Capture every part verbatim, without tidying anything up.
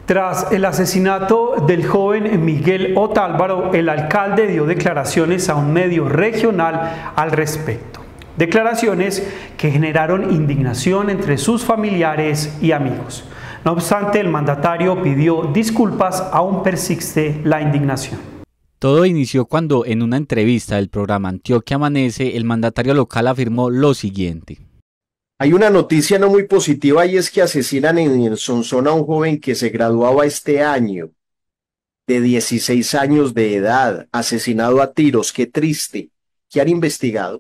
Tras el asesinato del joven Miguel Otálvaro, el alcalde dio declaraciones a un medio regional al respecto. Declaraciones que generaron indignación entre sus familiares y amigos. No obstante, el mandatario pidió disculpas, aún persiste la indignación. Todo inició cuando, en una entrevista del programa Antioquia Amanece, el mandatario local afirmó lo siguiente. Hay una noticia no muy positiva y es que asesinan en Sonsón a un joven que se graduaba este año, de dieciséis años de edad, asesinado a tiros. Qué triste. ¿Qué han investigado?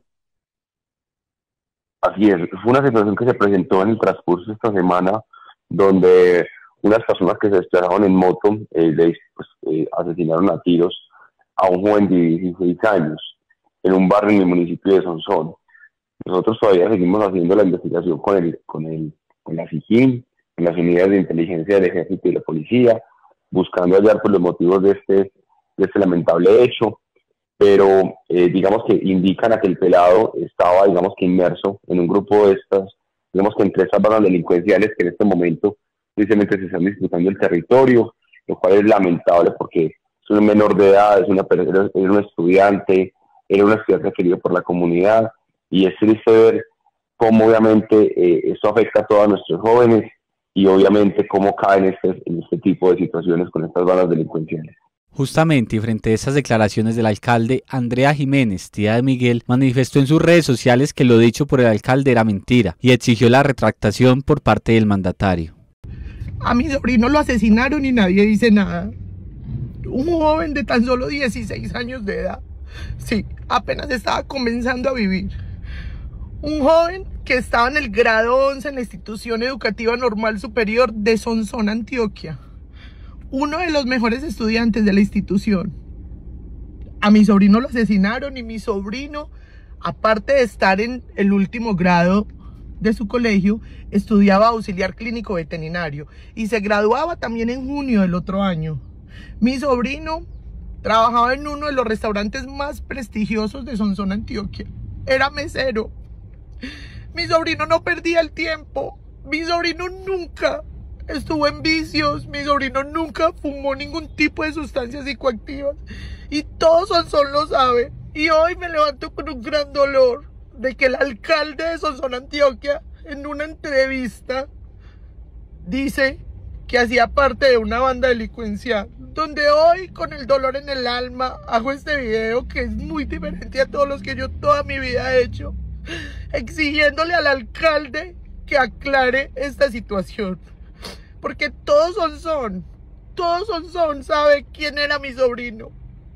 Así es, fue una situación que se presentó en el transcurso de esta semana, donde unas personas que se desplazaban en moto eh, le, pues, eh, asesinaron a tiros a un joven de dieciséis años en un barrio en el municipio de Sonsón. Nosotros todavía seguimos haciendo la investigación con el, con el, con la SIJIN, con las unidades de inteligencia del Ejército y la Policía, buscando hallar por los motivos de este, de este lamentable hecho, pero eh, digamos que indican a que el pelado estaba, digamos que inmerso en un grupo de estas, digamos que entre estas bandas delincuenciales que en este momento precisamente se están disputando el territorio, lo cual es lamentable porque es un menor de edad, es una es un estudiante, era un estudiante querido por la comunidad, y es triste ver cómo obviamente eh, esto afecta a todos nuestros jóvenes y obviamente cómo caen este, en este tipo de situaciones con estas bandas delincuenciales. Justamente, y frente a estas declaraciones del alcalde, Andrea Jiménez, tía de Miguel, manifestó en sus redes sociales que lo dicho por el alcalde era mentira y exigió la retractación por parte del mandatario. A mi sobrino lo asesinaron y nadie dice nada. Un joven de tan solo dieciséis años de edad. Sí, apenas estaba comenzando a vivir. Un joven que estaba en el grado once en la institución educativa normal superior de Sonsón, Antioquia. Uno de los mejores estudiantes de la institución. A mi sobrino lo asesinaron y mi sobrino, aparte de estar en el último grado de su colegio, estudiaba auxiliar clínico veterinario y se graduaba también en junio del otro año. Mi sobrino trabajaba en uno de los restaurantes más prestigiosos de Sonsón, Antioquia. Era mesero. Mi sobrino no perdía el tiempo. Mi sobrino nunca estuvo en vicios. Mi sobrino nunca fumó ningún tipo de sustancias psicoactivas. Y todo Sonsón lo sabe. Y hoy me levanto con un gran dolor de que el alcalde de Sonsón, Antioquia, en una entrevista, dice que hacía parte de una banda delincuencial, donde hoy, con el dolor en el alma, hago este video que es muy diferente a todos los que yo toda mi vida he hecho, exigiéndole al alcalde que aclare esta situación, porque todos Sonsón, todos Sonsón sabe quién era mi sobrino,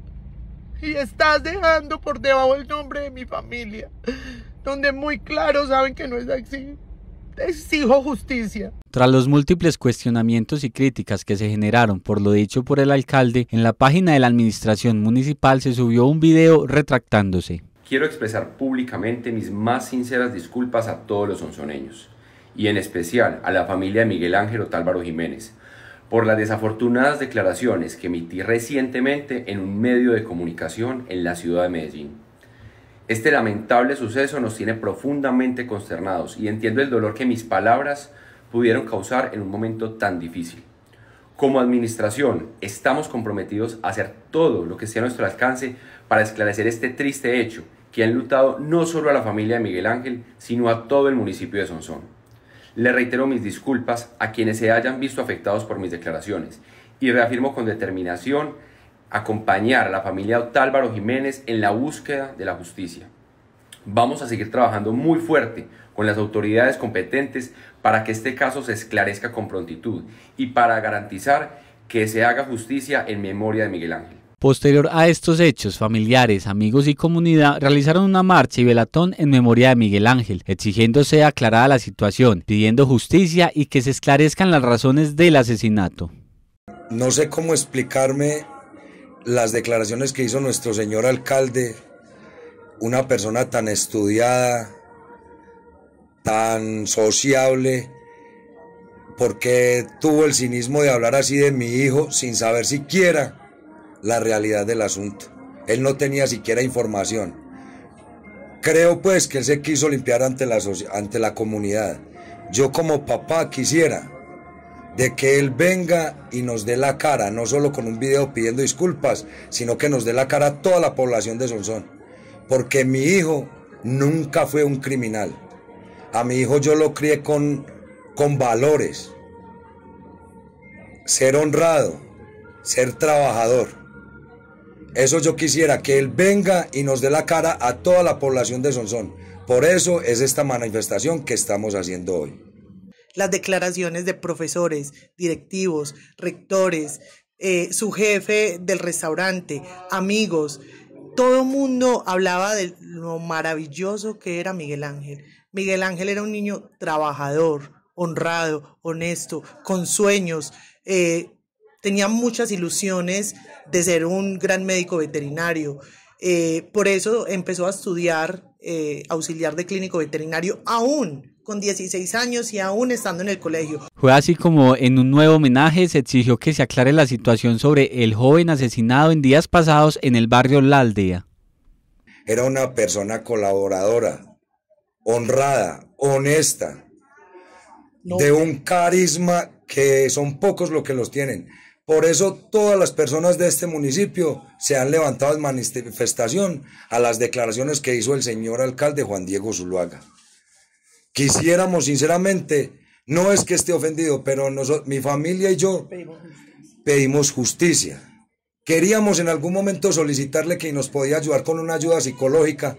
y estás dejando por debajo el nombre de mi familia, donde muy claro saben que no es así. Exijo justicia. Tras los múltiples cuestionamientos y críticas que se generaron por lo dicho por el alcalde, en la página de la administración municipal se subió un video retractándose. Quiero expresar públicamente mis más sinceras disculpas a todos los sonsoneños, y en especial a la familia de Miguel Ángel Otálvaro Jiménez, por las desafortunadas declaraciones que emití recientemente en un medio de comunicación en la ciudad de Medellín. Este lamentable suceso nos tiene profundamente consternados y entiendo el dolor que mis palabras pudieron causar en un momento tan difícil. Como administración, estamos comprometidos a hacer todo lo que esté a nuestro alcance para esclarecer este triste hecho que ha enlutado no solo a la familia de Miguel Ángel, sino a todo el municipio de Sonsón. Le reitero mis disculpas a quienes se hayan visto afectados por mis declaraciones y reafirmo con determinación acompañar a la familia Otálvaro Jiménez en la búsqueda de la justicia. Vamos a seguir trabajando muy fuerte con las autoridades competentes para que este caso se esclarezca con prontitud y para garantizar que se haga justicia en memoria de Miguel Ángel. Posterior a estos hechos, familiares, amigos y comunidad realizaron una marcha y velatón en memoria de Miguel Ángel, exigiendo sea aclarada la situación, pidiendo justicia y que se esclarezcan las razones del asesinato. No sé cómo explicarme las declaraciones que hizo nuestro señor alcalde, una persona tan estudiada, tan sociable, porque tuvo el cinismo de hablar así de mi hijo sin saber siquiera la realidad del asunto. Él no tenía siquiera información. Creo pues que él se quiso limpiar ante la, ante la comunidad. Yo como papá quisiera de que él venga y nos dé la cara, no solo con un video pidiendo disculpas, sino que nos dé la cara a toda la población de Sonsón. Porque mi hijo nunca fue un criminal. A mi hijo yo lo crié con, con valores. Ser honrado, ser trabajador. Eso yo quisiera, que él venga y nos dé la cara a toda la población de Sonsón. Por eso es esta manifestación que estamos haciendo hoy. Las declaraciones de profesores, directivos, rectores, eh, su jefe del restaurante, amigos, todo el mundo hablaba de lo maravilloso que era Miguel Ángel. Miguel Ángel era un niño trabajador, honrado, honesto, con sueños, eh, tenía muchas ilusiones de ser un gran médico veterinario. Eh, por eso empezó a estudiar eh, auxiliar de clínico veterinario aún con dieciséis años y aún estando en el colegio. Fue así como en un nuevo homenaje se exigió que se aclare la situación sobre el joven asesinado en días pasados en el barrio La Aldea. Era una persona colaboradora, honrada, honesta, no. De un carisma que son pocos los que los tienen. Por eso todas las personas de este municipio se han levantado en manifestación a las declaraciones que hizo el señor alcalde Juan Diego Zuluaga. Quisiéramos sinceramente, no es que esté ofendido, pero nosotros, mi familia y yo pedimos justicia. Queríamos en algún momento solicitarle que nos podía ayudar con una ayuda psicológica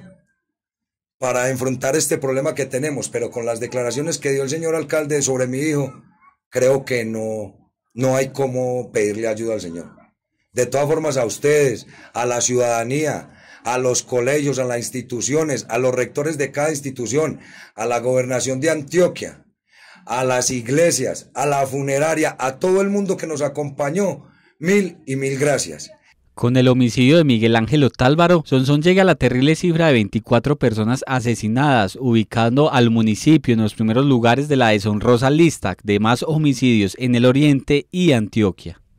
para enfrentar este problema que tenemos, pero con las declaraciones que dio el señor alcalde sobre mi hijo, creo que no... No hay cómo pedirle ayuda al Señor. De todas formas, a ustedes, a la ciudadanía, a los colegios, a las instituciones, a los rectores de cada institución, a la gobernación de Antioquia, a las iglesias, a la funeraria, a todo el mundo que nos acompañó, mil y mil gracias. Con el homicidio de Miguel Ángel Otálvaro, Sonsón llega a la terrible cifra de veinticuatro personas asesinadas, ubicando al municipio en los primeros lugares de la deshonrosa lista de más homicidios en el oriente y Antioquia.